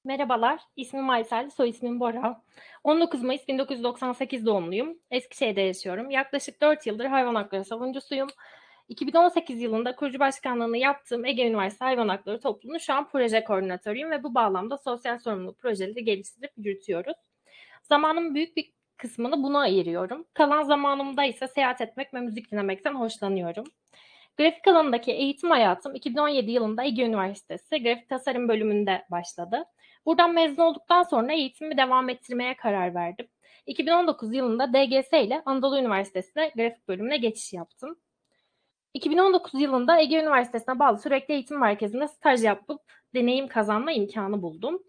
Merhabalar, ismim Aysel, soy ismim Bora. 19 Mayıs 1998 doğumluyum. Eskişehir'de yaşıyorum. Yaklaşık 4 yıldır hayvan hakları savunucusuyum. 2018 yılında kurucu başkanlığını yaptığım Ege Üniversitesi Hayvan Hakları Topluluğu'nun şu an proje koordinatörüyüm ve bu bağlamda sosyal sorumluluk projeleri geliştirip yürütüyoruz. Zamanımın büyük bir kısmını buna ayırıyorum. Kalan zamanımda ise seyahat etmek ve müzik dinlemekten hoşlanıyorum. Grafik alanındaki eğitim hayatım 2017 yılında Ege Üniversitesi Grafik Tasarım bölümünde başladı. Buradan mezun olduktan sonra eğitimimi devam ettirmeye karar verdim. 2019 yılında DGS ile Anadolu Üniversitesi'ne grafik bölümüne geçiş yaptım. 2019 yılında Ege Üniversitesi'ne bağlı sürekli eğitim merkezinde staj yapıp deneyim kazanma imkanı buldum.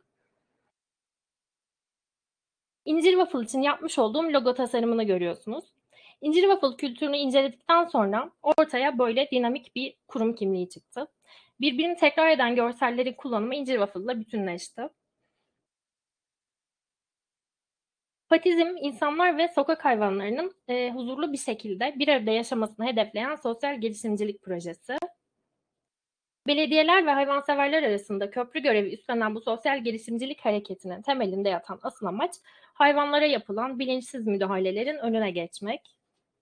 İncir Waffle için yapmış olduğum logo tasarımını görüyorsunuz. İncir Waffle kültürünü inceledikten sonra ortaya böyle dinamik bir kurum kimliği çıktı. Birbirini tekrar eden görsellerin kullanımı İncir Waffle'la bütünleşti. Patizm, insanlar ve sokak hayvanlarının huzurlu bir şekilde bir arada yaşamasını hedefleyen sosyal girişimcilik projesi. Belediyeler ve hayvanseverler arasında köprü görevi üstlenen bu sosyal girişimcilik hareketinin temelinde yatan asıl amaç, hayvanlara yapılan bilinçsiz müdahalelerin önüne geçmek.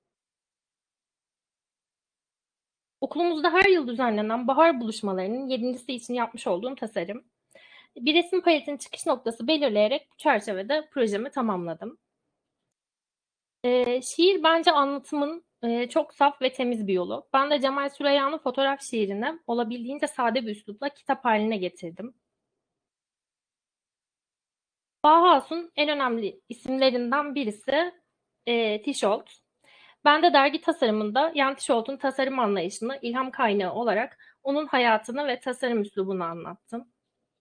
Okulumuzda her yıl düzenlenen bahar buluşmalarının 7.'si için yapmış olduğum tasarım. Bir resim paletinin çıkış noktası belirleyerek bu çerçevede projemi tamamladım. Şiir bence anlatımın çok saf ve temiz bir yolu. Ben de Cemal Süreyya'nın fotoğraf şiirini olabildiğince sade bir üslupla kitap haline getirdim. Bauhaus'un en önemli isimlerinden birisi Tişolt. Ben de dergi tasarımında Jan Tişolt'un tasarım anlayışını ilham kaynağı olarak onun hayatını ve tasarım üslubunu anlattım.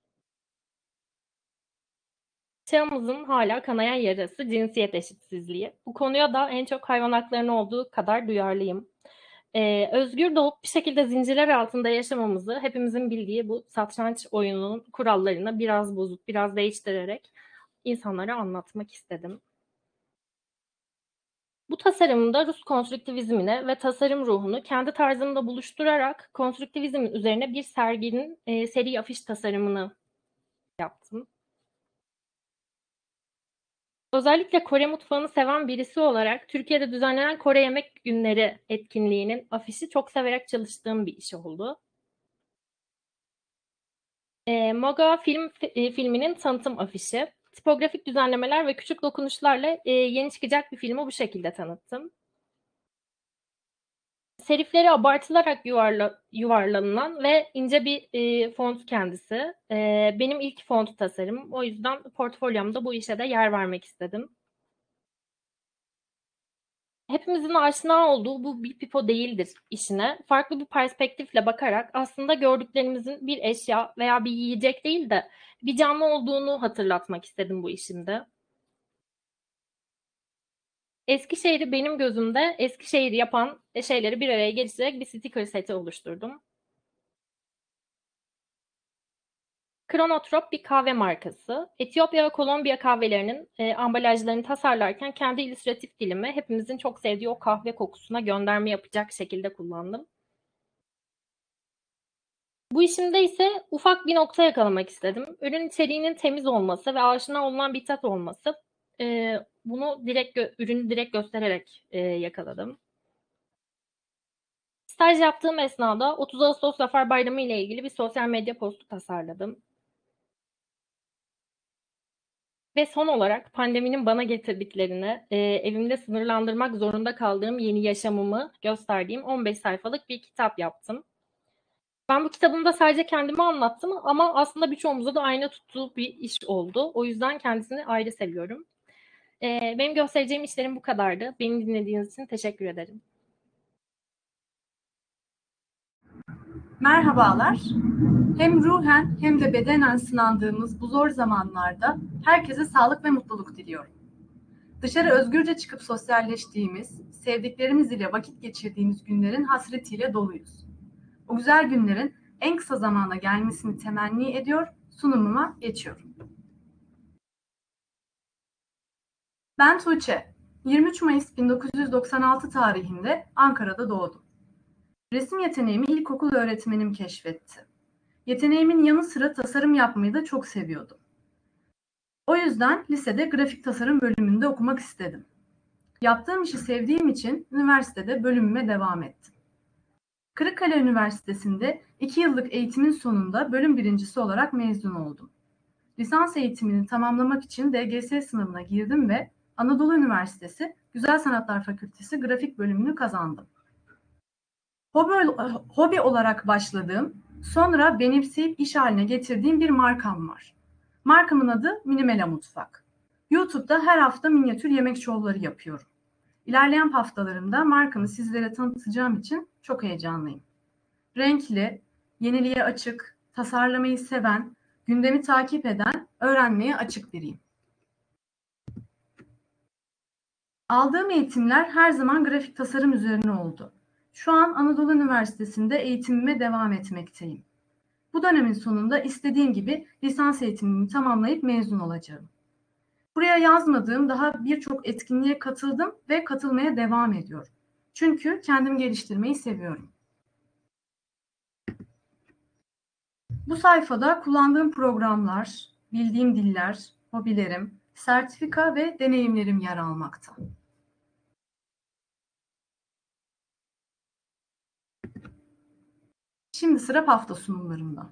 Çağımızın hala kanayan yarası cinsiyet eşitsizliği. Bu konuya da en çok hayvan haklarının olduğu kadar duyarlıyım. Özgür doğup bir şekilde zincirler altında yaşamamızı hepimizin bildiği bu satranç oyununun kurallarını biraz bozup biraz değiştirerek insanlara anlatmak istedim. Bu tasarımda Rus konstrüktivizmine ve tasarım ruhunu kendi tarzımda buluşturarak konstrüktivizmin üzerine bir serginin seri afiş tasarımını yaptım. Özellikle Kore mutfağını seven birisi olarak Türkiye'de düzenlenen Kore Yemek Günleri etkinliğinin afişi çok severek çalıştığım bir iş oldu. Moga filminin tanıtım afişi. Tipografik düzenlemeler ve küçük dokunuşlarla yeni çıkacak bir filmi bu şekilde tanıttım. Serifleri abartılarak yuvarlanılan ve ince bir font kendisi. Benim ilk font tasarımım. O yüzden portfolyomda bu işe de yer vermek istedim. Hepimizin aşina olduğu bu bir pipo değildir işine. Farklı bir perspektifle bakarak aslında gördüklerimizin bir eşya veya bir yiyecek değil de bir canlı olduğunu hatırlatmak istedim bu işimde. Eskişehir'i benim gözümde Eskişehir yapan şeyleri bir araya getirerek bir sticker seti oluşturdum. Kronotrop bir kahve markası. Etiyopya ve Kolombiya kahvelerinin ambalajlarını tasarlarken kendi illüstratif dilimi hepimizin çok sevdiği o kahve kokusuna gönderme yapacak şekilde kullandım. Bu işimde ise ufak bir nokta yakalamak istedim. Ürün içeriğinin temiz olması ve aşina olunan bir tat olması. Bunu ürünü direkt göstererek yakaladım. Staj yaptığım esnada 30 Ağustos Zafer Bayramı ile ilgili bir sosyal medya postu tasarladım. Ve son olarak pandeminin bana getirdiklerini, evimde sınırlandırmak zorunda kaldığım yeni yaşamımı gösterdiğim 15 sayfalık bir kitap yaptım. Ben bu kitabımda sadece kendimi anlattım ama aslında birçoğumuza da ayna tuttuğu bir iş oldu. O yüzden kendisini ayrı seviyorum. Benim göstereceğim işlerim bu kadardı. Beni dinlediğiniz için teşekkür ederim. Merhabalar. Hem ruhen hem de bedenen sınandığımız bu zor zamanlarda herkese sağlık ve mutluluk diliyorum. Dışarı özgürce çıkıp sosyalleştiğimiz, sevdiklerimiz ile vakit geçirdiğimiz günlerin hasretiyle doluyuz. O güzel günlerin en kısa zamanda gelmesini temenni ediyor, sunumuma geçiyorum. Ben Tuğçe. 23 Mayıs 1996 tarihinde Ankara'da doğdum. Resim yeteneğimi ilkokul öğretmenim keşfetti. Yeteneğimin yanı sıra tasarım yapmayı da çok seviyordum. O yüzden lisede grafik tasarım bölümünde okumak istedim. Yaptığım işi sevdiğim için üniversitede bölümüme devam ettim. Kırıkkale Üniversitesi'nde 2 yıllık eğitimin sonunda bölüm birincisi olarak mezun oldum. Lisans eğitimini tamamlamak için DGS sınavına girdim ve Anadolu Üniversitesi Güzel Sanatlar Fakültesi grafik bölümünü kazandım. Hobi olarak başladığım, sonra benimseyip iş haline getirdiğim bir markam var. Markamın adı Minimela Mutfak. YouTube'da her hafta minyatür yemek şovları yapıyorum. İlerleyen haftalarımda markamı sizlere tanıtacağım için çok heyecanlıyım. Renkli, yeniliğe açık, tasarlamayı seven, gündemi takip eden, öğrenmeye açık biriyim. Aldığım eğitimler her zaman grafik tasarım üzerine oldu. Şu an Anadolu Üniversitesi'nde eğitimime devam etmekteyim. Bu dönemin sonunda istediğim gibi lisans eğitimimi tamamlayıp mezun olacağım. Buraya yazmadığım daha birçok etkinliğe katıldım ve katılmaya devam ediyorum. Çünkü kendimi geliştirmeyi seviyorum. Bu sayfada kullandığım programlar, bildiğim diller, hobilerim, sertifika ve deneyimlerim yer almakta. Şimdi sıra hafta sunumlarında.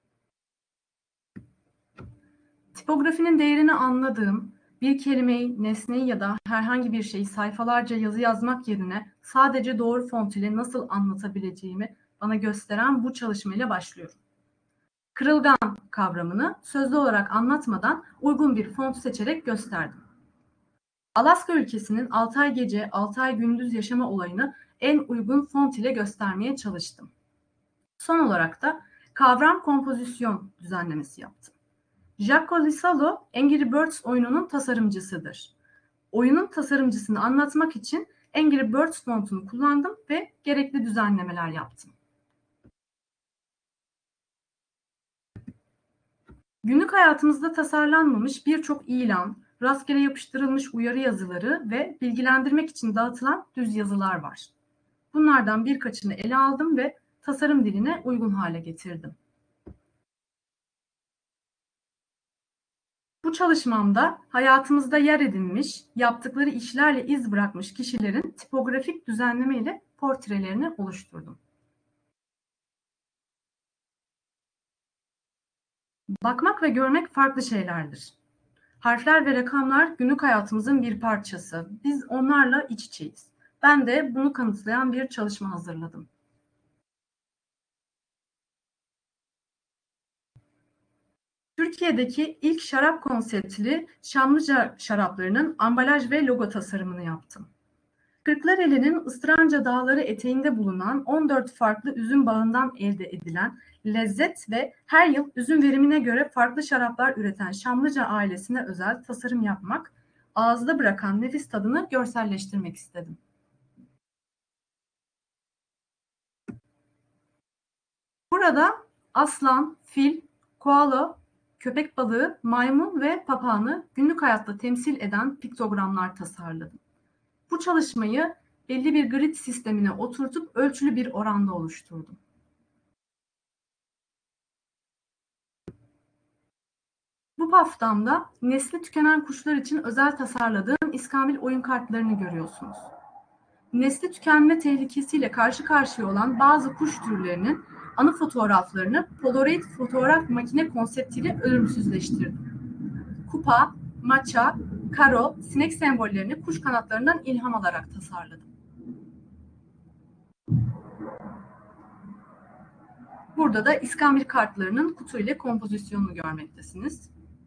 Tipografinin değerini anladığım, bir kelimeyi, nesneyi ya da herhangi bir şeyi sayfalarca yazı yazmak yerine sadece doğru font ile nasıl anlatabileceğimi bana gösteren bu çalışmayla başlıyorum. Kırılgan kavramını sözlü olarak anlatmadan uygun bir font seçerek gösterdim. Alaska ülkesinin 6 ay gece, 6 ay gündüz yaşama olayını en uygun font ile göstermeye çalıştım. Son olarak da kavram kompozisyon düzenlemesi yaptım. Jaco Lisalo, Angry Birds oyununun tasarımcısıdır. Oyunun tasarımcısını anlatmak için Angry Birds fontunu kullandım ve gerekli düzenlemeler yaptım. Günlük hayatımızda tasarlanmamış birçok ilan, rastgele yapıştırılmış uyarı yazıları ve bilgilendirmek için dağıtılan düz yazılar var. Bunlardan birkaçını ele aldım ve tasarım diline uygun hale getirdim. Bu çalışmamda hayatımızda yer edinmiş, yaptıkları işlerle iz bırakmış kişilerin tipografik düzenleme ile portrelerini oluşturdum. Bakmak ve görmek farklı şeylerdir. Harfler ve rakamlar günlük hayatımızın bir parçası. Biz onlarla iç içeyiz. Ben de bunu kanıtlayan bir çalışma hazırladım. Türkiye'deki ilk şarap konseptli Şamlıca şaraplarının ambalaj ve logo tasarımını yaptım. Kırklareli'nin Istıranca Dağları eteğinde bulunan 14 farklı üzüm bağından elde edilen lezzet ve her yıl üzüm verimine göre farklı şaraplar üreten Şamlıca ailesine özel tasarım yapmak, ağızda bırakan nefis tadını görselleştirmek istedim. Burada aslan, fil, koala, köpek balığı, maymun ve papağanı günlük hayatta temsil eden piktogramlar tasarladım. Bu çalışmayı belli bir grid sistemine oturtup ölçülü bir oranda oluşturdum. Bu paftamda nesli tükenen kuşlar için özel tasarladığım iskambil oyun kartlarını görüyorsunuz. Nesli tükenme tehlikesiyle karşı karşıya olan bazı kuş türlerinin anı fotoğraflarını Polaroid fotoğraf makine konseptiyle ölümsüzleştirdim. Kupa, maça, karo, sinek sembollerini kuş kanatlarından ilham alarak tasarladım. Burada da iskambil kartlarının kutu ile kompozisyonunu görmektesiniz.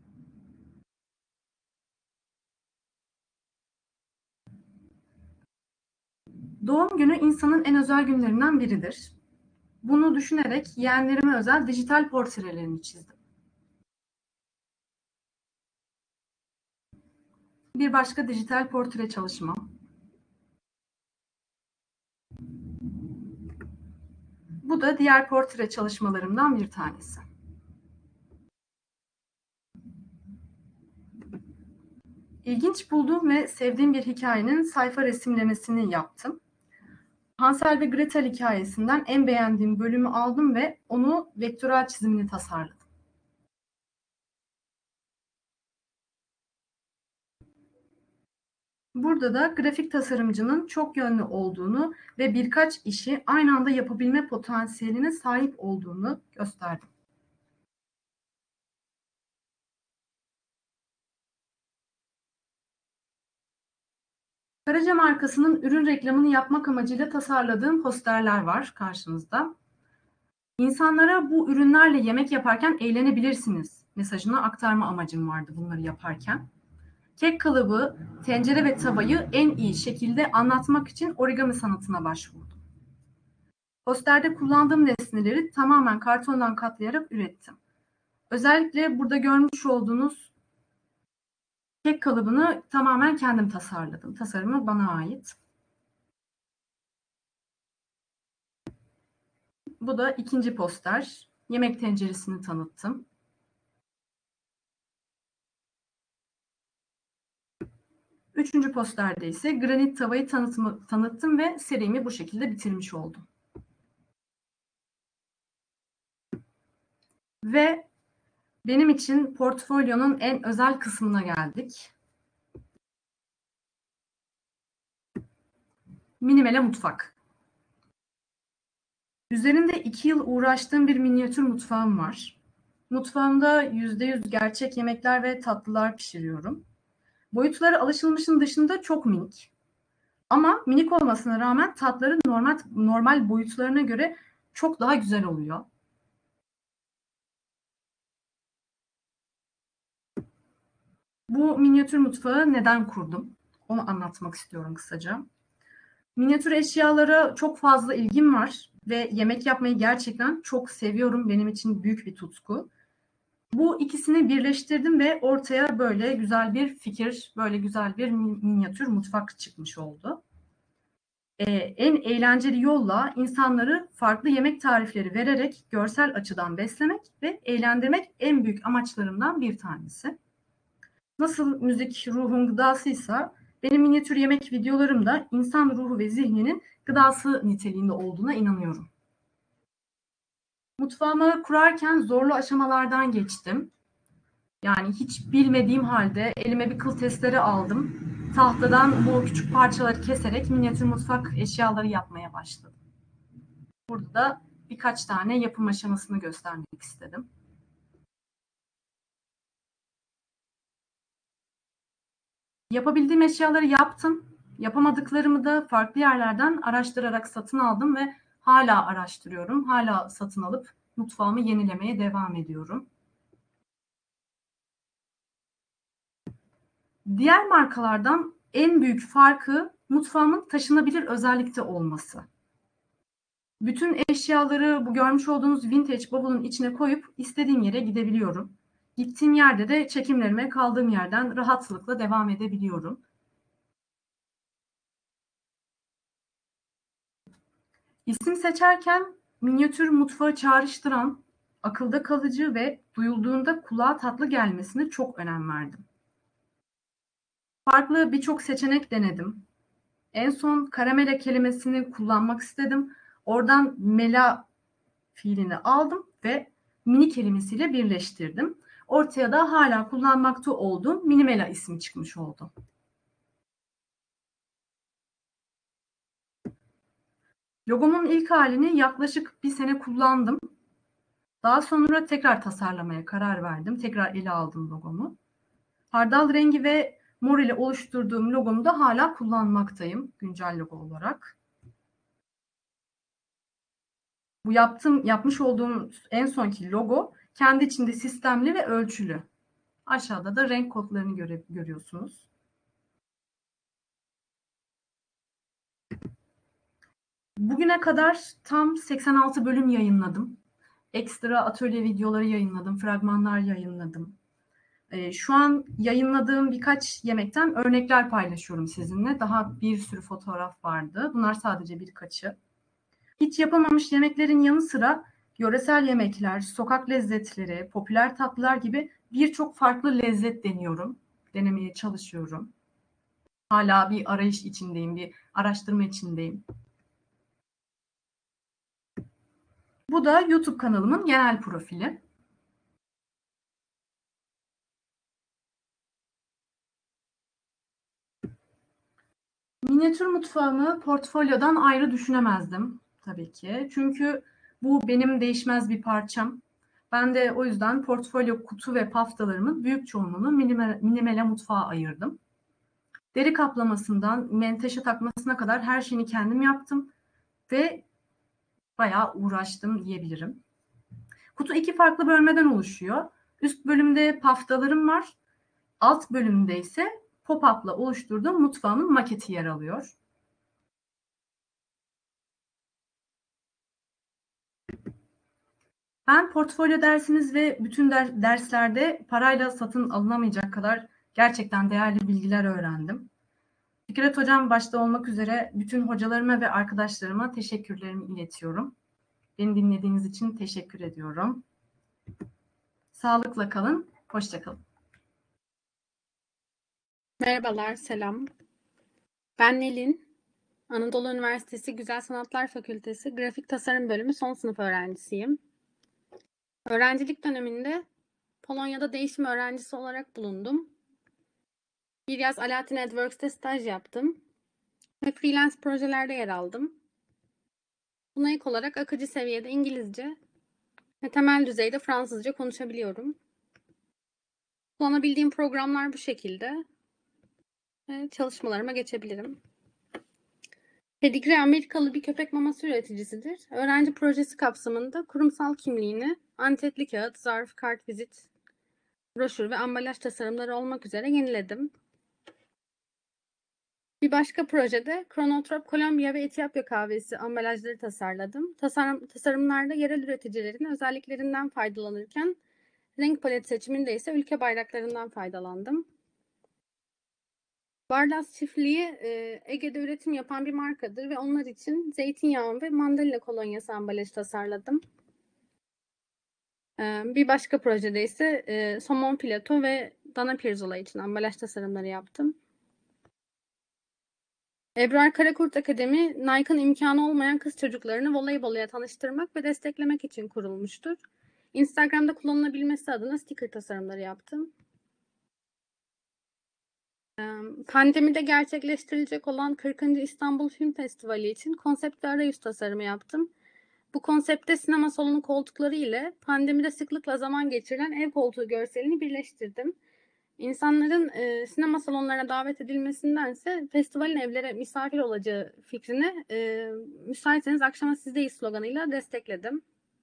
Doğum günü insanın en özel günlerinden biridir. Bunu düşünerek yeğenlerime özel dijital portrelerini çizdim. Bir başka dijital portre çalışmam. Bu da diğer portre çalışmalarımdan bir tanesi. İlginç bulduğum ve sevdiğim bir hikayenin sayfa resimlemesini yaptım. Hansel ve Gretel hikayesinden en beğendiğim bölümü aldım ve onu vektörel çizimini tasarladım. Burada da grafik tasarımcının çok yönlü olduğunu ve birkaç işi aynı anda yapabilme potansiyeline sahip olduğunu gösterdim. Karaca markasının ürün reklamını yapmak amacıyla tasarladığım posterler var karşınızda. İnsanlara bu ürünlerle yemek yaparken eğlenebilirsiniz mesajını aktarma amacım vardı bunları yaparken. Kek kalıbı, tencere ve tavayı en iyi şekilde anlatmak için origami sanatına başvurdum. Posterde kullandığım nesneleri tamamen kartondan katlayarak ürettim. Özellikle burada görmüş olduğunuz kek kalıbını tamamen kendim tasarladım. Tasarımı bana ait. Bu da ikinci poster. Yemek tenceresini tanıttım. Üçüncü posterde ise granit tavayı tanıttım ve serimi bu şekilde bitirmiş oldum. Ve benim için portfolyonun en özel kısmına geldik. Minimela mutfak. Üzerinde 2 yıl uğraştığım bir minyatür mutfağım var. Mutfağımda %100 gerçek yemekler ve tatlılar pişiriyorum. Boyutları alışılmışın dışında çok minik. Ama minik olmasına rağmen tatları normal boyutlarına göre çok daha güzel oluyor. Bu minyatür mutfağı neden kurdum? Onu anlatmak istiyorum kısaca. Minyatür eşyalara çok fazla ilgim var ve yemek yapmayı gerçekten çok seviyorum. Benim için büyük bir tutku. Bu ikisini birleştirdim ve ortaya böyle güzel bir fikir, böyle güzel bir minyatür mutfak çıkmış oldu. En eğlenceli yolla insanları farklı yemek tarifleri vererek görsel açıdan beslemek ve eğlendirmek en büyük amaçlarımdan bir tanesi. Nasıl müzik ruhun gıdasıysa benim minyatür yemek videolarım da insan ruhu ve zihninin gıdası niteliğinde olduğuna inanıyorum. Mutfağımı kurarken zorlu aşamalardan geçtim. Yani hiç bilmediğim halde elime bir kıl testere aldım. Tahtadan bu küçük parçaları keserek minyatür mutfak eşyaları yapmaya başladım. Burada da birkaç tane yapım aşamasını göstermek istedim. Yapabildiğim eşyaları yaptım. Yapamadıklarımı da farklı yerlerden araştırarak satın aldım ve hala araştırıyorum. Hala satın alıp mutfağımı yenilemeye devam ediyorum. Diğer markalardan en büyük farkı mutfağımın taşınabilir özellikte olması. Bütün eşyaları bu görmüş olduğunuz vintage bavulun içine koyup istediğim yere gidebiliyorum. Gittiğim yerde de çekimlerime kaldığım yerden rahatlıkla devam edebiliyorum. İsim seçerken minyatür mutfağı çağrıştıran, akılda kalıcı ve duyulduğunda kulağa tatlı gelmesine çok önem verdim. Farklı birçok seçenek denedim. En son karamela kelimesini kullanmak istedim. Oradan mela fiilini aldım ve mini kelimesiyle birleştirdim. Ortaya da hala kullanmakta olduğum Minimela ismi çıkmış oldu. Logomun ilk halini yaklaşık 1 sene kullandım. Daha sonra tekrar tasarlamaya karar verdim. Tekrar ele aldım logomu. Hardal rengi ve mor ile oluşturduğum logomu da hala kullanmaktayım güncel logo olarak. Bu yapmış olduğum en sonki logo kendi içinde sistemli ve ölçülü. Aşağıda da renk kodlarını görüyorsunuz. Bugüne kadar tam 86 bölüm yayınladım. Ekstra atölye videoları yayınladım, fragmanlar yayınladım. Şu an yayınladığım birkaç yemekten örnekler paylaşıyorum sizinle. Daha bir sürü fotoğraf vardı. Bunlar sadece birkaçı. Hiç yapamamış yemeklerin yanı sıra yöresel yemekler, sokak lezzetleri, popüler tatlılar gibi birçok farklı lezzet deniyorum. Denemeye çalışıyorum. Hala bir arayış içindeyim, bir araştırma içindeyim. Bu da YouTube kanalımın genel profili. Minyatür mutfağımı portfolyodan ayrı düşünemezdim tabii ki. Çünkü bu benim değişmez bir parçam. Ben de o yüzden portfolyo kutu ve paftalarımın büyük çoğunluğunu minimale mutfağa ayırdım. Deri kaplamasından menteşe takmasına kadar her şeyini kendim yaptım ve bayağı uğraştım diyebilirim. Kutu 2 farklı bölmeden oluşuyor. Üst bölümde paftalarım var. Alt bölümde ise pop-up'la oluşturduğum mutfağımın maketi yer alıyor. Ben portfolyo dersiniz ve bütün derslerde parayla satın alınamayacak kadar gerçekten değerli bilgiler öğrendim. Fikret Hocam başta olmak üzere bütün hocalarıma ve arkadaşlarıma teşekkürlerimi iletiyorum. Beni dinlediğiniz için teşekkür ediyorum. Sağlıkla kalın, hoşça kalın. Merhabalar, selam. Ben Nelin. Anadolu Üniversitesi Güzel Sanatlar Fakültesi Grafik Tasarım Bölümü son sınıf öğrencisiyim. Öğrencilik döneminde Polonya'da değişim öğrencisi olarak bulundum. Bir yaz Alaaddin Edworks'te staj yaptım ve freelance projelerde yer aldım. Buna ek olarak akıcı seviyede İngilizce ve temel düzeyde Fransızca konuşabiliyorum. Kullanabildiğim programlar bu şekilde. Çalışmalarıma geçebilirim. Pedigree Amerikalı bir köpek maması üreticisidir. Öğrenci projesi kapsamında kurumsal kimliğini antetli kağıt, zarf, kartvizit, broşür ve ambalaj tasarımları olmak üzere yeniledim. Bir başka projede Kronotrop, Kolombiya ve Etiyopya kahvesi ambalajları tasarladım. Tasarımlarda yerel üreticilerin özelliklerinden faydalanırken renk palet seçiminde ise ülke bayraklarından faydalandım. Barlas Çiftliği Ege'de üretim yapan bir markadır ve onlar için zeytinyağı ve mandalina kolonyası ambalajı tasarladım. Bir başka projede ise somon fileto ve dana pirzola için ambalaj tasarımları yaptım. Ebrar Karakurt Akademi, Nike'ın imkanı olmayan kız çocuklarını voleyboluya tanıştırmak ve desteklemek için kurulmuştur. Instagram'da kullanılabilmesi adına sticker tasarımları yaptım. Pandemide gerçekleştirilecek olan 40. İstanbul Film Festivali için konsept ve arayüz tasarımı yaptım. Bu konsepte sinema salonu koltukları ile pandemide sıklıkla zaman geçirilen ev koltuğu görselini birleştirdim. İnsanların sinema salonlarına davet edilmesindense festivalin evlere misafir olacağı fikrini müsaitseniz akşama sizdeyiz sloganıyla destekledim.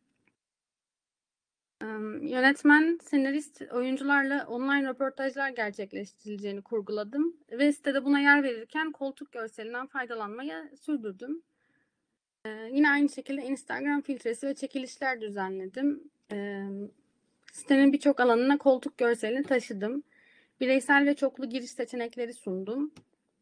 Yönetmen, senarist, oyuncularla online röportajlar gerçekleştirileceğini kurguladım ve sitede buna yer verirken koltuk görselinden faydalanmaya sürdürdüm. Yine aynı şekilde Instagram filtresi ve çekilişler düzenledim. Sitenin birçok alanına koltuk görselini taşıdım. Bireysel ve çoklu giriş seçenekleri sundum.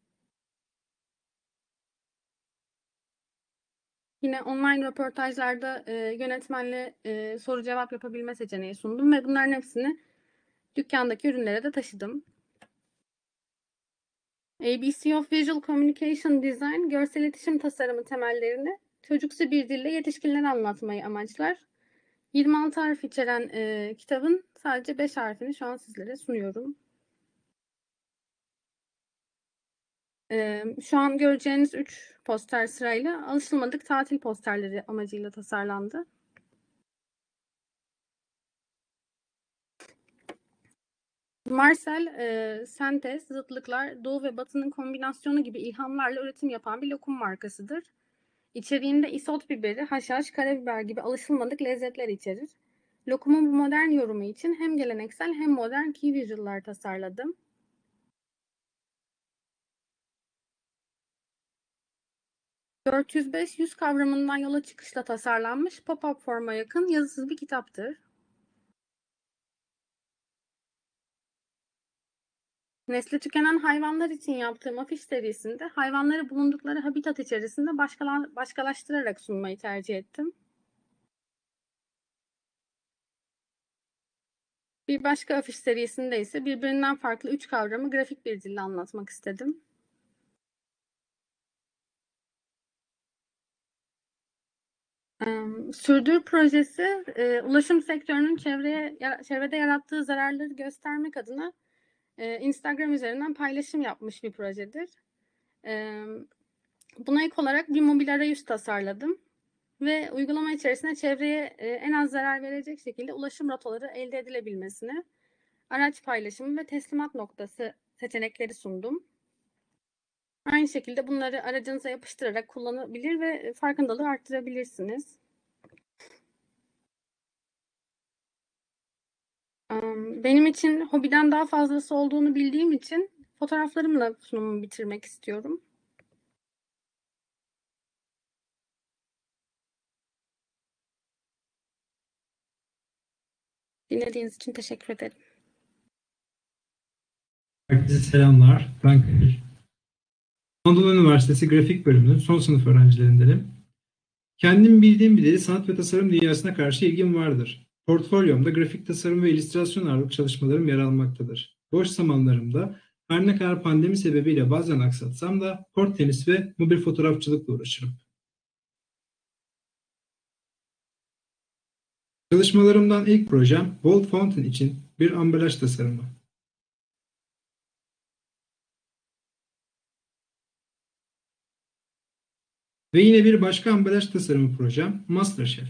Yine online röportajlarda yönetmenle soru cevap yapabilme seçeneği sundum ve bunların hepsini dükkandaki ürünlere de taşıdım. ABC of Visual Communication Design, görsel iletişim tasarımı temellerini çocuksu bir dille yetişkinlere anlatmayı amaçlar. 26 harf içeren kitabın sadece 5 harfini şu an sizlere sunuyorum. Şu an göreceğiniz 3 poster sırayla alışılmadık tatil posterleri amacıyla tasarlandı. Marcel, sentez, zıtlıklar, doğu ve batının kombinasyonu gibi ilhamlarla üretim yapan bir lokum markasıdır. İçeriğinde isot biberi, haşhaş, karabiber gibi alışılmadık lezzetler içerir. Lokumun bu modern yorumu için hem geleneksel hem modern key visual'lar tasarladım. ...405-100 kavramından yola çıkışla tasarlanmış pop-up forma yakın yazısız bir kitaptır. Nesli tükenen hayvanlar için yaptığım afiş serisinde hayvanları bulundukları habitat içerisinde başkalaştırarak sunmayı tercih ettim. Bir başka afiş serisinde ise birbirinden farklı 3 kavramı grafik bir dille anlatmak istedim. Sürdür projesi, ulaşım sektörünün çevrede yarattığı zararları göstermek adına Instagram üzerinden paylaşım yapmış bir projedir. Buna ek olarak bir mobil arayüz tasarladım ve uygulama içerisinde çevreye en az zarar verecek şekilde ulaşım rotaları elde edilebilmesini, araç paylaşımı ve teslimat noktası seçenekleri sundum. Aynı şekilde bunları aracınıza yapıştırarak kullanabilir ve farkındalığı arttırabilirsiniz. Benim için hobiden daha fazlası olduğunu bildiğim için fotoğraflarımla sunumumu bitirmek istiyorum. Dinlediğiniz için teşekkür ederim. Herkese selamlar. Ben Kadir. Anadolu Üniversitesi Grafik Bölümünün son sınıf öğrencilerindenim. Kendim bildiğim bileli sanat ve tasarım dünyasına karşı ilgim vardır. Portfolyomda grafik tasarım ve illüstrasyon ağırlıklı çalışmalarım yer almaktadır. Boş zamanlarımda her ne kadar pandemi sebebiyle bazen aksatsam da kort tenis ve mobil fotoğrafçılıkla uğraşırım. Çalışmalarımdan ilk projem Bold Fountain için bir ambalaj tasarımı. Ve yine bir başka ambalaj tasarımı projem MasterChef.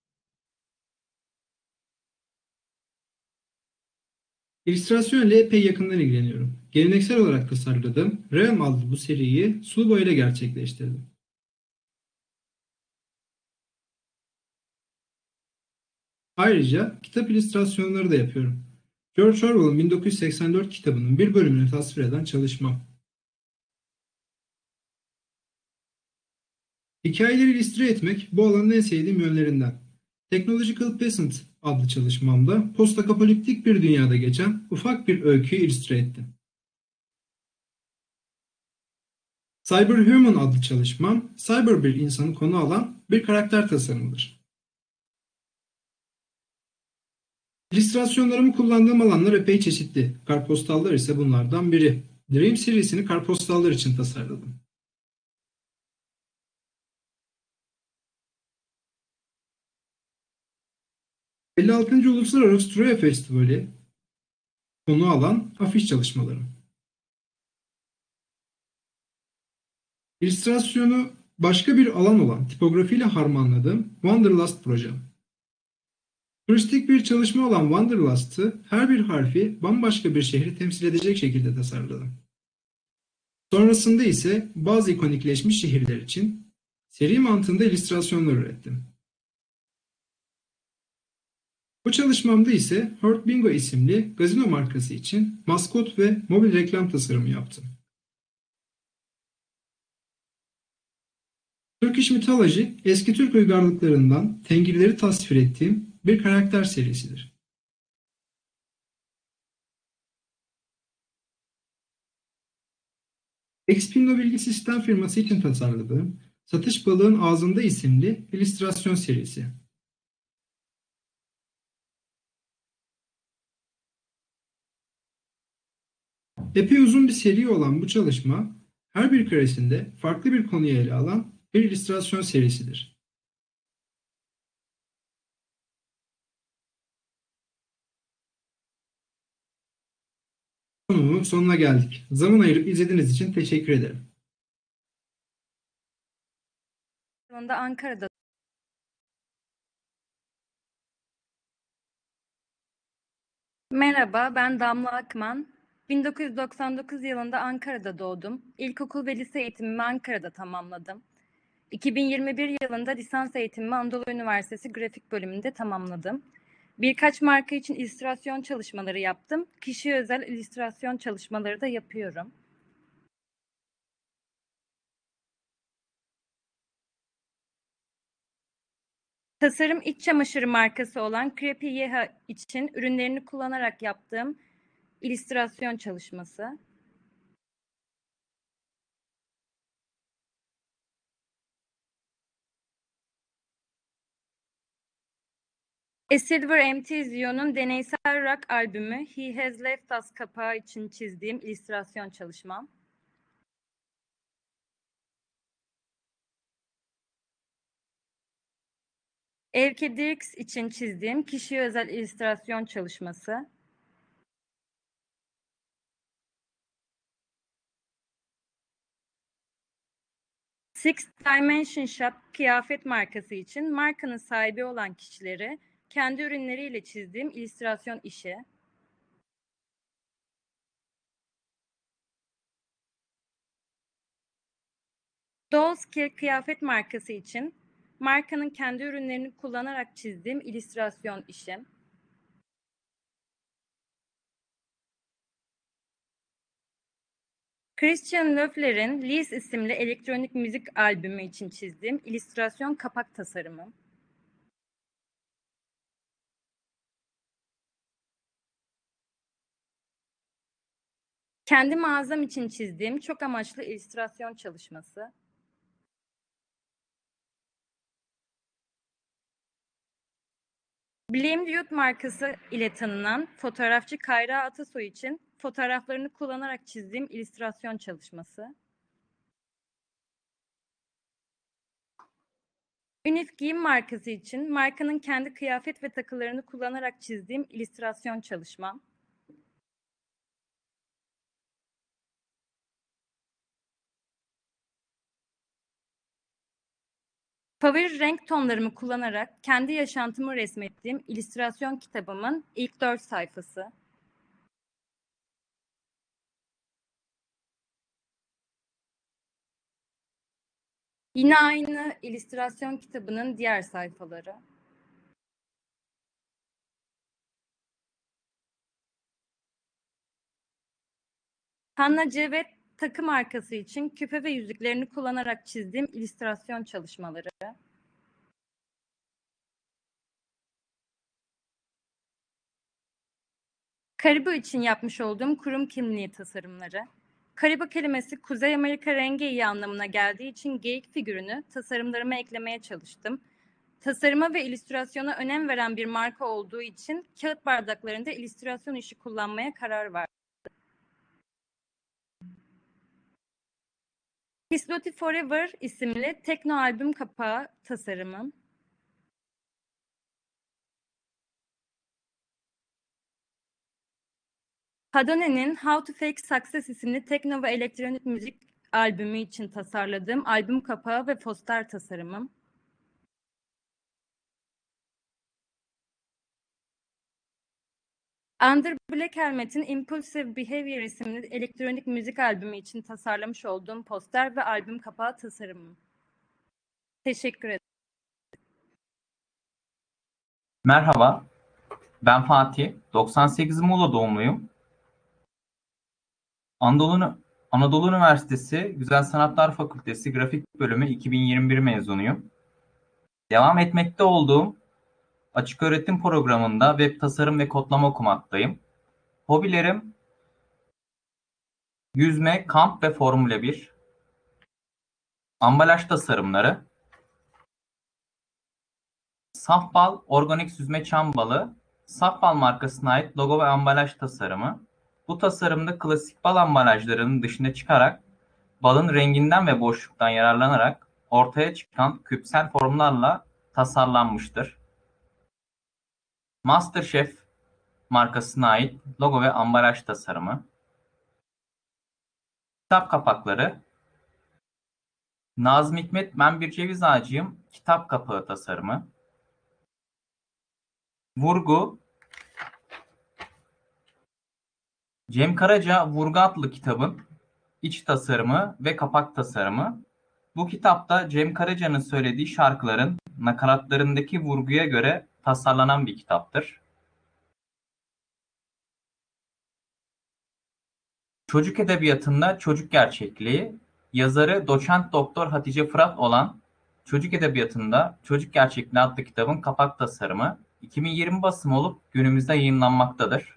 İllüstrasyon ile epey yakından ilgileniyorum. Geleneksel olarak tasarladığım Realm adlı bu seriyi sulu boya ile gerçekleştirdim. Ayrıca kitap illüstrasyonları da yapıyorum. George Orwell'ın 1984 kitabının bir bölümünü tasvir eden çalışmam. Hikayeleri illüstre etmek bu alanın en sevdiğim yönlerinden. Technological Peasant adlı çalışmamda postapokaliptik bir dünyada geçen ufak bir öyküyü illüstre ettim. Cyberhuman adlı çalışmam, cyber bir insanı konu alan bir karakter tasarımıdır. İllüstrasyonlarımı kullandığım alanlar epey çeşitli. Kartpostallar ise bunlardan biri. Dream serisini kartpostallar için tasarladım. ...56. Uluslararası Troya Festivali konu alan afiş çalışmalarım. İllüstrasyonu başka bir alan olan tipografiyle harmanladığım Wanderlust projem. Turistik bir çalışma olan Wanderlust'ı her bir harfi bambaşka bir şehri temsil edecek şekilde tasarladım. Sonrasında ise bazı ikonikleşmiş şehirler için seri mantığında illüstrasyonlar ürettim. Bu çalışmamda ise Hurt Bingo isimli gazino markası için maskot ve mobil reklam tasarımı yaptım. Turkish Mythology, eski Türk uygarlıklarından tengrileri tasvir ettiğim bir karakter serisidir. Expindo Bilgi Sistem firması için tasarladığım Satış Balığın Ağzında isimli illüstrasyon serisi. Epey uzun bir seri olan bu çalışma, her bir karesinde farklı bir konuyu ele alan bir illüstrasyon serisidir. Konumun sonuna geldik. Zaman ayırıp izlediğiniz için teşekkür ederim. Ankara'da Merhaba, ben Damla Akman. 1999 yılında Ankara'da doğdum. İlkokul ve lise eğitimimi Ankara'da tamamladım. 2021 yılında lisans eğitimimi Anadolu Üniversitesi Grafik Bölümünde tamamladım. Birkaç marka için illüstrasyon çalışmaları yaptım. Kişiye özel illüstrasyon çalışmaları da yapıyorum. Tasarım iç çamaşırı markası olan Crepy Yeha için ürünlerini kullanarak yaptığım illüstrasyon çalışması. A Silver Empty Zio'nun deneysel rock albümü He Has Left Us kapağı için çizdiğim illüstrasyon çalışmam. Evke Dirks için çizdiğim kişiye özel illüstrasyon çalışması. Six Dimension Shop kıyafet markası için markanın sahibi olan kişileri kendi ürünleriyle çizdiğim illüstrasyon işi. Dollscare kıyafet markası için markanın kendi ürünlerini kullanarak çizdiğim illüstrasyon işi. Christian Loeffler'in Lies isimli elektronik müzik albümü için çizdiğim illüstrasyon kapak tasarımı. Kendi mağazam için çizdiğim çok amaçlı illüstrasyon çalışması. Blind Youth markası ile tanınan fotoğrafçı Kayra Atasoy için fotoğraflarını kullanarak çizdiğim illüstrasyon çalışması. Ünif giyim markası için markanın kendi kıyafet ve takılarını kullanarak çizdiğim illüstrasyon çalışmam. Favori renk tonlarımı kullanarak kendi yaşantımı resmettiğim illüstrasyon kitabımın ilk 4 sayfası. Yine aynı illüstrasyon kitabının diğer sayfaları. Hanna Cevet takı markası için küpe ve yüzüklerini kullanarak çizdiğim illüstrasyon çalışmaları. Karibu için yapmış olduğum kurum kimliği tasarımları. Karibu kelimesi Kuzey Amerika rengeyi anlamına geldiği için geyik figürünü tasarımlarıma eklemeye çalıştım. Tasarıma ve illüstrasyona önem veren bir marka olduğu için kağıt bardaklarında illüstrasyon işi kullanmaya karar verdim. Pisloti Forever isimli tekno albüm kapağı tasarımı. Hadone'nin How to Fake Success isimli tekno ve elektronik müzik albümü için tasarladığım albüm kapağı ve poster tasarımım. Under Black Helmet'in Impulsive Behavior isimli elektronik müzik albümü için tasarlamış olduğum poster ve albüm kapağı tasarımım. Teşekkür ederim. Merhaba, ben Fatih. 98 Muğla doğumluyum. Anadolu Üniversitesi Güzel Sanatlar Fakültesi Grafik Bölümü 2021 mezunuyum. Devam etmekte olduğum açık öğretim programında web tasarım ve kodlama okumaktayım. Hobilerim yüzme, kamp ve Formula 1. Ambalaj tasarımları. Saf bal, organik süzme çam balı, Saf bal markasına ait logo ve ambalaj tasarımı. Bu tasarımda klasik bal ambalajlarının dışına çıkarak balın renginden ve boşluktan yararlanarak ortaya çıkan küpsel formlarla tasarlanmıştır. MasterChef markasına ait logo ve ambalaj tasarımı. Kitap kapakları. Nazım Hikmet Ben Bir Ceviz Ağacıyım kitap kapağı tasarımı. Vurgu. Cem Karaca Vurgu adlı kitabın iç tasarımı ve kapak tasarımı. Bu kitapta Cem Karaca'nın söylediği şarkıların nakaratlarındaki vurguya göre tasarlanan bir kitaptır. Çocuk edebiyatında çocuk gerçekliği, yazarı doçent doktor Hatice Fırat olan Çocuk Edebiyatında Çocuk Gerçekliği adlı kitabın kapak tasarımı 2020 basımı olup günümüzde yayımlanmaktadır.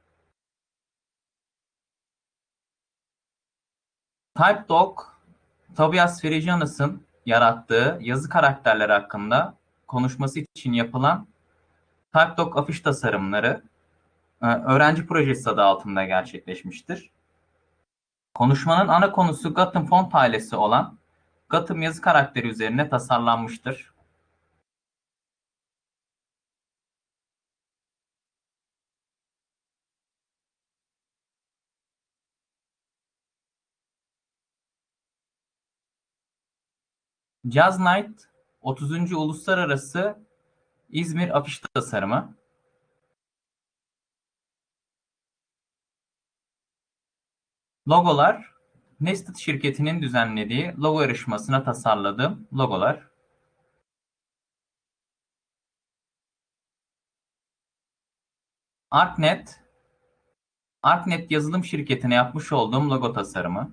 TypeDog, Tobias Ferijanus'ın yarattığı yazı karakterleri hakkında konuşması için yapılan TypeDog afiş tasarımları öğrenci projesi adı altında gerçekleşmiştir. Konuşmanın ana konusu Gotham font ailesi olan Gotham yazı karakteri üzerine tasarlanmıştır. Jazz Night 30. Uluslararası İzmir afiş tasarımı. Logolar, Nested şirketinin düzenlediği logo yarışmasına tasarladığım logolar. ArcNet yazılım şirketine yapmış olduğum logo tasarımı.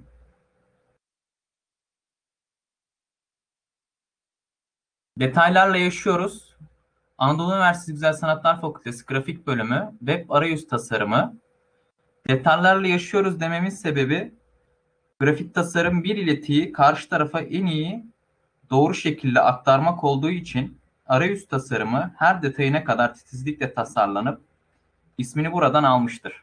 Detaylarla yaşıyoruz. Anadolu Üniversitesi Güzel Sanatlar Fakültesi Grafik Bölümü Web arayüz tasarımı. Detaylarla yaşıyoruz dememin sebebi grafik tasarım bir iletiyi karşı tarafa en iyi doğru şekilde aktarmak olduğu için arayüz tasarımı her detayına kadar titizlikle tasarlanıp ismini buradan almıştır.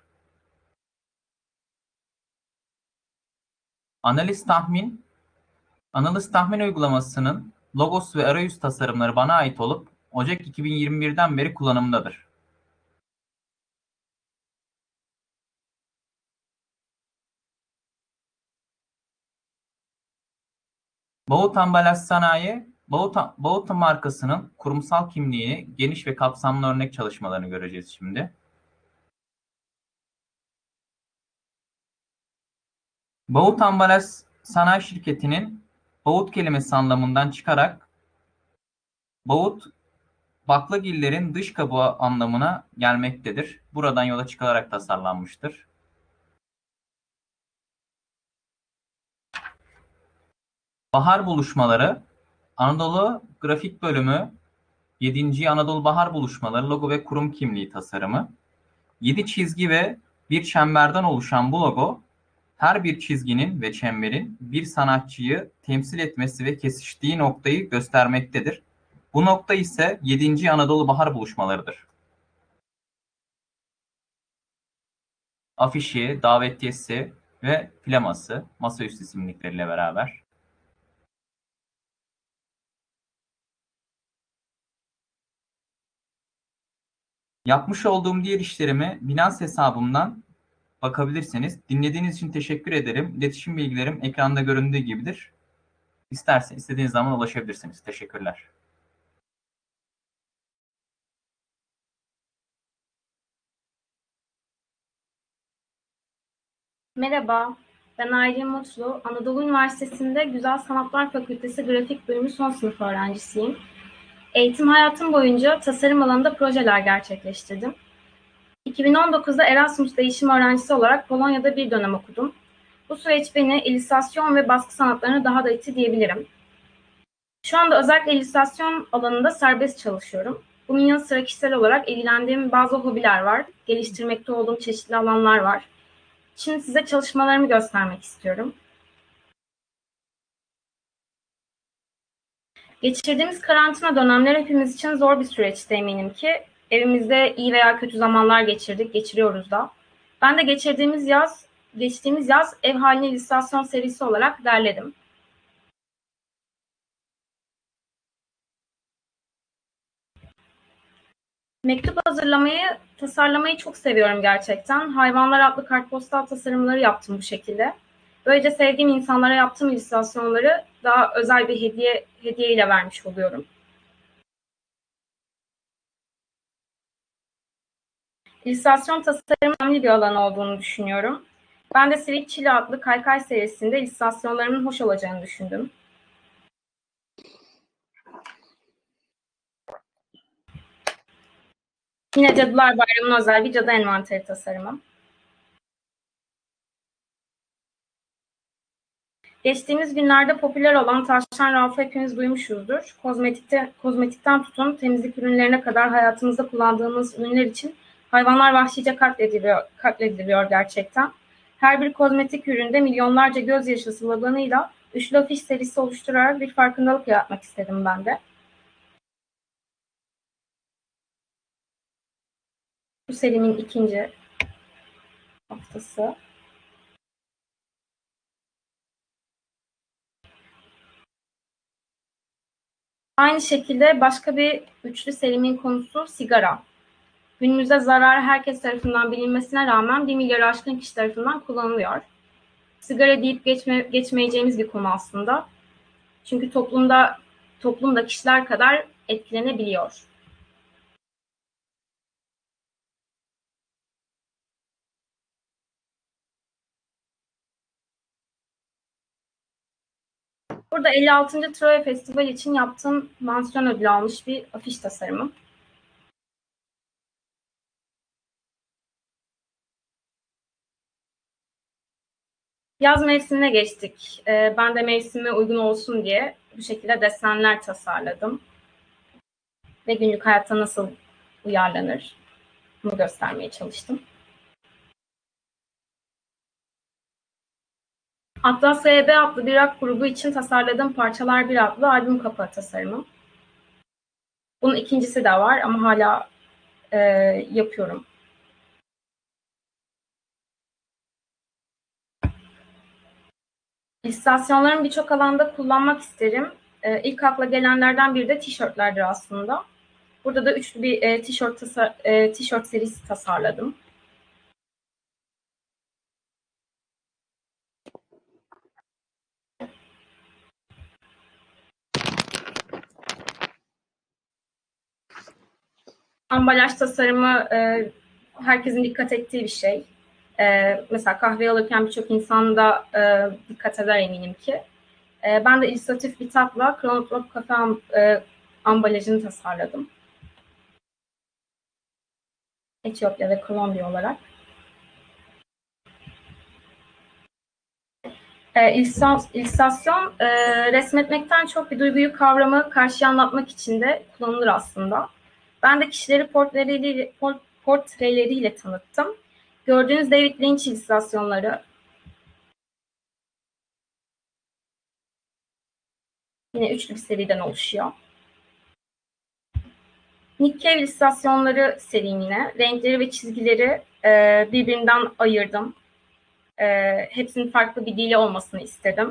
Analiz tahmin uygulamasının logosu ve arayüz tasarımları bana ait olup Ocak 2021'den beri kullanımdadır. Boğut Ambalaj Sanayi, Boğut markasının kurumsal kimliğini, geniş ve kapsamlı örnek çalışmalarını göreceğiz şimdi. Boğut Ambalaj Sanayi Şirketi'nin Boğut kelimesi anlamından çıkarak Boğut, baklagillerin dış kabuğu anlamına gelmektedir. Buradan yola çıkılarak tasarlanmıştır. Bahar Buluşmaları, Anadolu Grafik Bölümü 7. Anadolu Bahar Buluşmaları logo ve kurum kimliği tasarımı. 7 çizgi ve bir çemberden oluşan bu logo, her bir çizginin ve çemberin bir sanatçıyı temsil etmesi ve kesiştiği noktayı göstermektedir. Bu nokta ise 7. Anadolu Bahar Buluşmaları'dır. Afişi, davetiyesi ve flaması masaüstü simlikleriyle beraber. Yapmış olduğum diğer işlerimi Binance hesabımdan bakabilirsiniz. Dinlediğiniz için teşekkür ederim. İletişim bilgilerim ekranda göründüğü gibidir. İsterseniz istediğiniz zaman ulaşabilirsiniz. Teşekkürler. Merhaba, ben Aylin Mutlu. Anadolu Üniversitesi'nde Güzel Sanatlar Fakültesi Grafik Bölümü son sınıf öğrencisiyim. Eğitim hayatım boyunca tasarım alanında projeler gerçekleştirdim. 2019'da Erasmus değişim öğrencisi olarak Polonya'da bir dönem okudum. Bu süreç beni illüstrasyon ve baskı sanatlarına daha da itti diyebilirim. Şu anda özellikle illüstrasyon alanında serbest çalışıyorum. Bunun yanı sıra kişisel olarak ilgilendiğim bazı hobiler var. Geliştirmekte olduğum çeşitli alanlar var. Şimdi size çalışmalarımı göstermek istiyorum. Geçirdiğimiz karantina dönemleri hepimiz için zor bir süreçti eminim ki. Evimizde iyi veya kötü zamanlar geçirdik, geçiriyoruz da. Ben de geçtiğimiz yaz ev haline illüstrasyon serisi olarak derledim. Mektup hazırlamayı, tasarlamayı çok seviyorum gerçekten. Hayvanlar adlı kartpostal tasarımları yaptım bu şekilde. Böylece sevdiğim insanlara yaptığım illüstrasyonları daha özel bir hediye ile vermiş oluyorum. İllüstrasyon tasarımı önemli bir alan olduğunu düşünüyorum. Ben de Sweet Chili adlı kaykay serisinde illüstrasyonlarımın hoş olacağını düşündüm. Yine Cadılar Bayramı'na özel bir cadı envanteri tasarımı. Geçtiğimiz günlerde popüler olan Taşan Rauf'u hepimiz duymuşuzdur. Kozmetikten tutun temizlik ürünlerine kadar hayatımızda kullandığımız ürünler için hayvanlar vahşice katlediliyor gerçekten. Her bir kozmetik üründe milyonlarca gözyaşı sloganıyla üçlü afiş serisi oluşturarak bir farkındalık yaratmak istedim ben de. Bu serimin ikinci haftası. Aynı şekilde başka bir üçlü serimin konusu sigara. Günümüzde zararı herkes tarafından bilinmesine rağmen 1 milyarı aşkın kişi tarafından kullanılıyor. Sigara deyip geçmeyeceğimiz bir konu aslında. Çünkü toplumda kişiler kadar etkilenebiliyor. Burada 56. Troya Festival için yaptığım mansiyon ödülü almış bir afiş tasarımı. Yaz mevsimine geçtik. Ben de mevsime uygun olsun diye bu şekilde desenler tasarladım. Ve günlük hayatta nasıl uyarlanır bunu göstermeye çalıştım. Atlas VB adlı bir rock grubu için tasarladığım Parçalar Bir adlı albüm kapağı tasarımı. Bunun ikincisi de var ama hala yapıyorum. İllüstrasyonlarımı birçok alanda kullanmak isterim. İlk akla gelenlerden biri de tişörtlerdir aslında. Burada da üçlü bir tişört serisi tasarladım. Ambalaj tasarımı herkesin dikkat ettiği bir şey. Mesela kahve alırken birçok insan da dikkat eder eminim ki. Ben de illüstratif bir tatla Chronotrop kafe ambalajını tasarladım. Etiyopya ve Kolombiya olarak. İllüstrasyon resmetmekten çok bir duyguyu, kavramı karşıya anlatmak için de kullanılır aslında. Ben de kişileri portreleriyle tanıttım. Gördüğünüz David Lynch illüstrasyonları yine üçlü bir seriden oluşuyor. Nick Cave illüstrasyonları serim yine. Renkleri ve çizgileri birbirinden ayırdım. Hepsinin farklı bir dili olmasını istedim.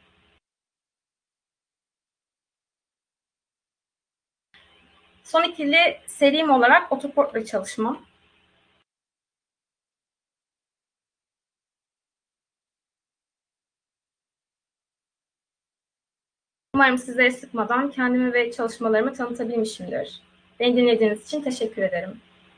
Son ikili serim olarak otoportre çalışmam. Umarım sizlere sıkmadan kendimi ve çalışmalarımı tanıtabilmişimdir. Beni dinlediğiniz için teşekkür ederim.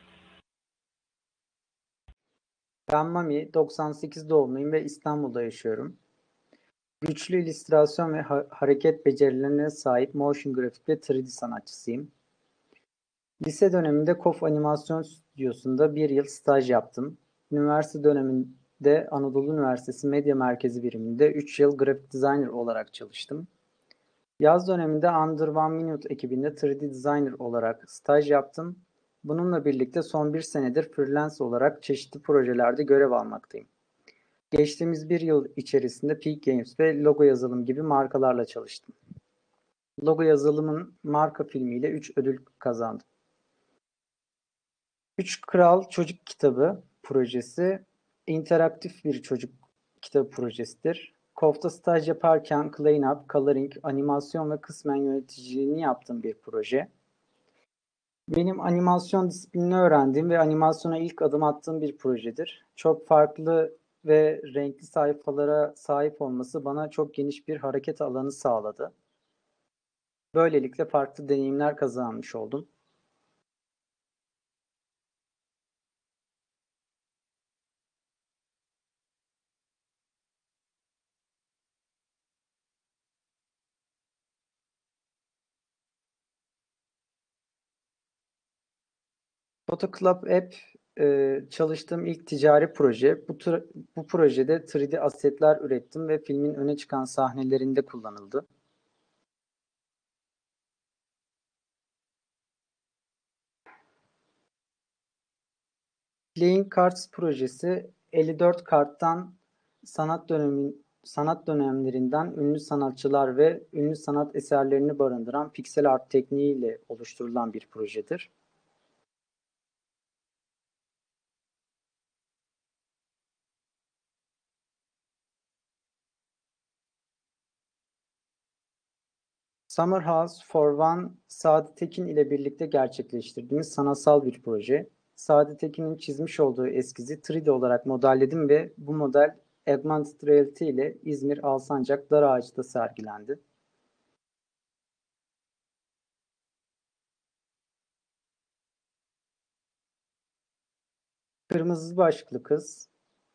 Ben Mami, 98 doğumluyum ve İstanbul'da yaşıyorum. Güçlü illüstrasyon ve hareket becerilerine sahip motion grafik ve 3D sanatçısıyım. Lise döneminde KOF Animasyon Stüdyosu'nda bir yıl staj yaptım. Üniversite döneminde Anadolu Üniversitesi Medya Merkezi biriminde 3 yıl grafik designer olarak çalıştım. Yaz döneminde Under One Minute ekibinde 3D designer olarak staj yaptım. Bununla birlikte son bir senedir freelance olarak çeşitli projelerde görev almaktayım. Geçtiğimiz bir yıl içerisinde Peak Games ve Logo Yazılım gibi markalarla çalıştım. Logo Yazılım'ın marka filmiyle 3 ödül kazandım. Üç Kral Çocuk Kitabı projesi interaktif bir çocuk kitabı projesidir. KOF'ta staj yaparken clean-up, coloring, animasyon ve kısmen yöneticiliğini yaptığım bir proje. Benim animasyon disiplinini öğrendiğim ve animasyona ilk adım attığım bir projedir. Çok farklı ve renkli sayfalara sahip olması bana çok geniş bir hareket alanı sağladı. Böylelikle farklı deneyimler kazanmış oldum. Photo Club App çalıştığım ilk ticari proje. Bu projede 3D asetler ürettim ve filmin öne çıkan sahnelerinde kullanıldı. Playing Cards projesi 54 karttan sanat dönemlerinden ünlü sanatçılar ve ünlü sanat eserlerini barındıran piksel art tekniğiyle oluşturulan bir projedir. Summer House for One, Sadi Tekin ile birlikte gerçekleştirdiğimiz sanatsal bir proje. Sadi Tekin'in çizmiş olduğu eskizi 3D olarak modelledim ve bu model Augmented Reality ile İzmir Alsancak Darağaç'ta sergilendi. Kırmızı başlıklı kız.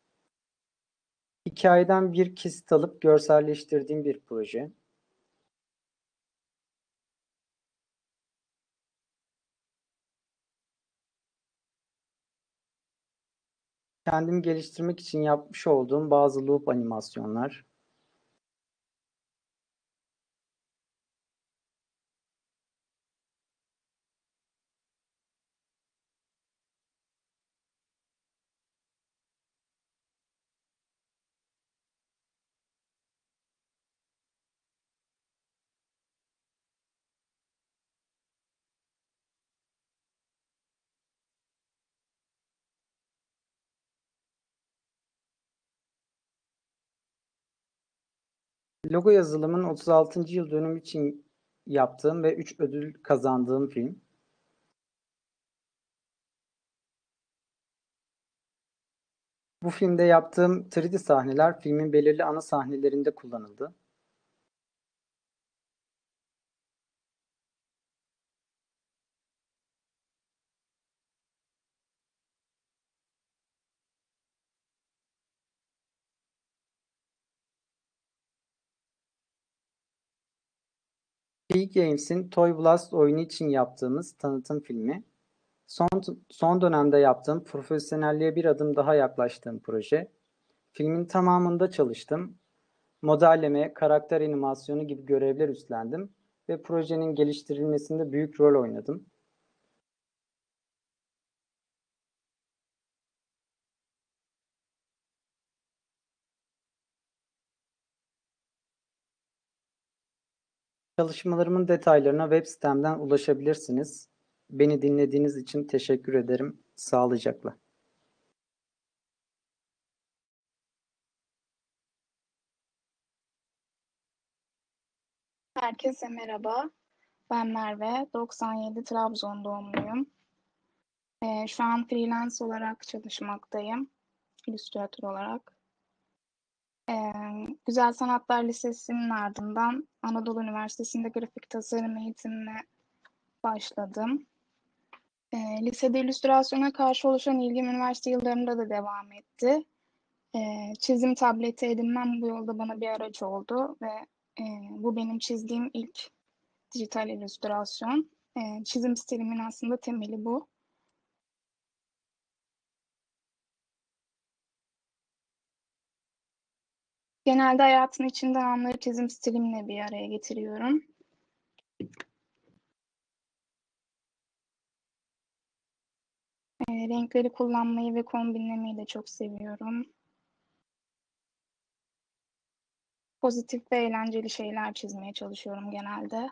Hikayeden bir kesit alıp görselleştirdiğim bir proje. Kendimi geliştirmek için yapmış olduğum bazı loop animasyonlar. Logo yazılımın 36. yıl dönümü için yaptığım ve 3 ödül kazandığım film. Bu filmde yaptığım 3D sahneler filmin belirli ana sahnelerinde kullanıldı. Peak Games'in Toy Blast oyunu için yaptığımız tanıtım filmi. Son dönemde yaptığım profesyonelliğe bir adım daha yaklaştığım proje. Filmin tamamında çalıştım. Modelleme, karakter animasyonu gibi görevler üstlendim ve projenin geliştirilmesinde büyük rol oynadım. Çalışmalarımın detaylarına web sitemden ulaşabilirsiniz. Beni dinlediğiniz için teşekkür ederim. Sağlıcakla. Herkese merhaba. Ben Merve. 97 Trabzon doğumluyum. Şu an freelance olarak çalışmaktayım. İllüstratör olarak. Güzel Sanatlar Lisesi'nin ardından Anadolu Üniversitesi'nde grafik tasarım eğitimine başladım. Lisede illüstrasyona karşı oluşan ilgim üniversite yıllarında da devam etti. Çizim tableti edinmem bu yolda bana bir araç oldu ve bu benim çizdiğim ilk dijital illüstrasyon. Çizim stilimin aslında temeli bu. Genelde hayatın içinden anları çizim stilimle bir araya getiriyorum. Renkleri kullanmayı ve kombinlemeyi de çok seviyorum. Pozitif ve eğlenceli şeyler çizmeye çalışıyorum genelde.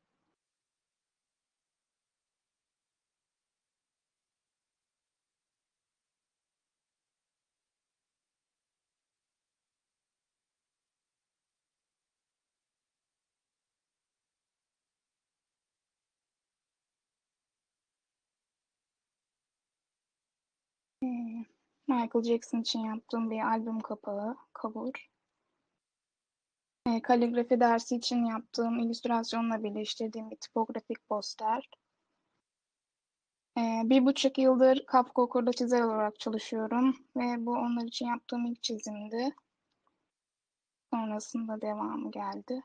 Michael Jackson için yaptığım bir albüm kapağı, cover. Kaligrafi dersi için yaptığım illüstrasyonla birleştirdiğim bir tipografik poster. 1,5 yıldır Kafka Okur'da çizer olarak çalışıyorum ve bu onlar için yaptığım ilk çizimdi. Sonrasında devamı geldi.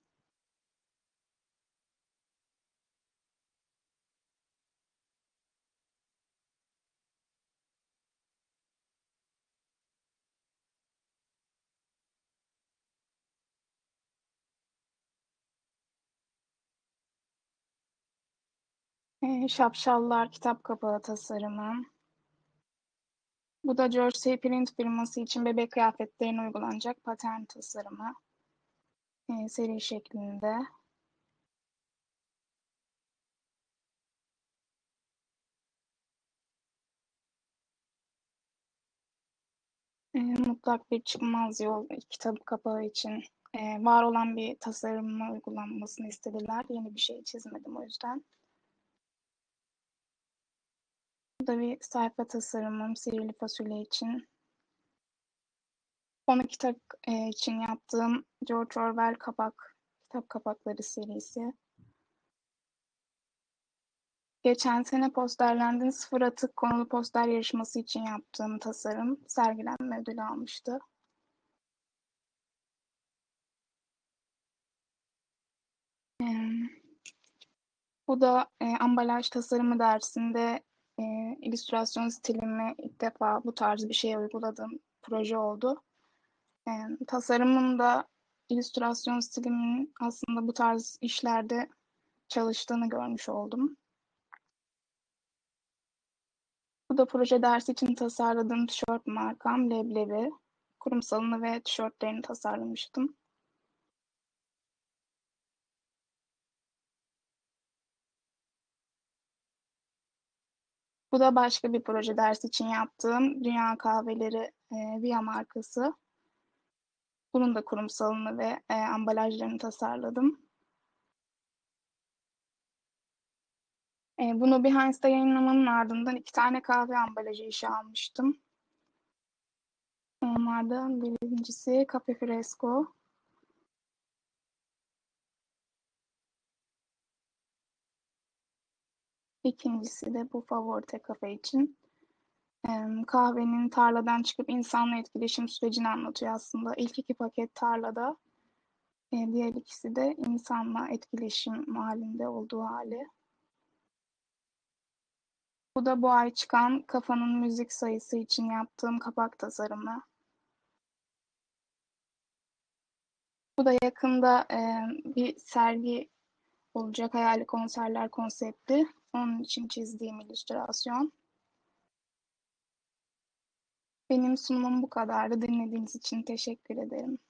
Şapşallar kitap kapağı tasarımı. Bu da Jersey Print firması için bebek kıyafetlerine uygulanacak patern tasarımı. Seri şeklinde. Mutlak bir çıkmaz yol kitap kapağı için. Var olan bir tasarıma uygulanmasını istediler. Yeni bir şey çizmedim o yüzden. Bu da bir sayfa tasarımım sihirli fasulye için. Onu kitap için yaptığım George Orwell kitap kapakları serisi. Geçen sene Posterland'in Sıfır Atık konulu poster yarışması için yaptığım tasarım sergilenme ödülü almıştı. Bu da ambalaj tasarımı dersinde illüstrasyon stilimi ilk defa bu tarz bir şeye uyguladığım proje oldu. Tasarımımda illüstrasyon stilimin aslında bu tarz işlerde çalıştığını görmüş oldum. Bu da proje dersi için tasarladığım tişört markam Leblebi. Kurumsalını ve tişörtlerini tasarlamıştım. Bu da başka bir proje dersi için yaptığım Dünya Kahveleri Via markası. Bunun da kurumsalını ve ambalajlarını tasarladım. Bunu Behine'da yayınlamanın ardından 2 tane kahve ambalajı işe almıştım. Onlardan birincisi Cafe Fresco. İkincisi de bu Favorite Cafe için. Kahvenin tarladan çıkıp insanla etkileşim sürecini anlatıyor aslında. İlk 2 paket tarlada, diğer ikisi de insanla etkileşim halinde olduğu hali. Bu da bu ay çıkan Kafanın Müzik sayısı için yaptığım kapak tasarımı. Bu da yakında bir sergi olacak, hayali konserler konsepti. Onun için çizdiğim illüstrasyon. Benim sunumum bu kadardı. Dinlediğiniz için teşekkür ederim.